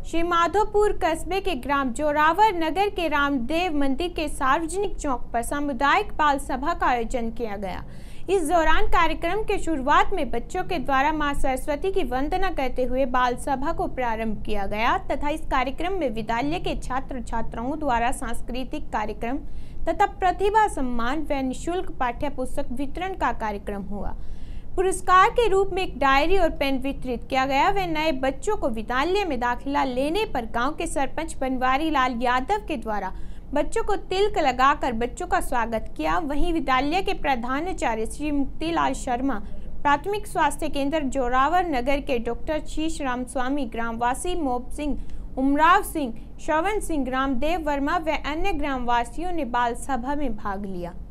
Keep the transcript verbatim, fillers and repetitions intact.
श्री माधोपुर कस्बे के ग्राम जोरावर नगर के रामदेव मंदिर के सार्वजनिक चौक पर सामुदायिक बाल सभा का आयोजन किया गया। इस दौरान कार्यक्रम के शुरुआत में बच्चों के द्वारा मां सरस्वती की वंदना करते हुए बाल सभा को प्रारंभ किया गया तथा इस कार्यक्रम में विद्यालय के छात्र छात्राओं द्वारा सांस्कृतिक कार्यक्रम तथा प्रतिभा सम्मान व निःशुल्क पाठ्य पुस्तक वितरण का कार्यक्रम हुआ। पुरस्कार के रूप में एक डायरी और पेन वितरित किया गया। व नए बच्चों को विद्यालय में दाखिला लेने पर गांव के सरपंच बनवारी लाल यादव के द्वारा बच्चों को तिलक लगाकर बच्चों का स्वागत किया। वहीं विद्यालय के प्रधानाचार्य श्री मुक्तिलाल शर्मा, प्राथमिक स्वास्थ्य केंद्र जोरावर नगर के डॉक्टर शीश राम स्वामी, ग्रामवासी मोब सिंह, उमराव सिंह, श्रवण सिंह, रामदेव वर्मा व अन्य ग्रामवासियों ने बाल सभा में भाग लिया।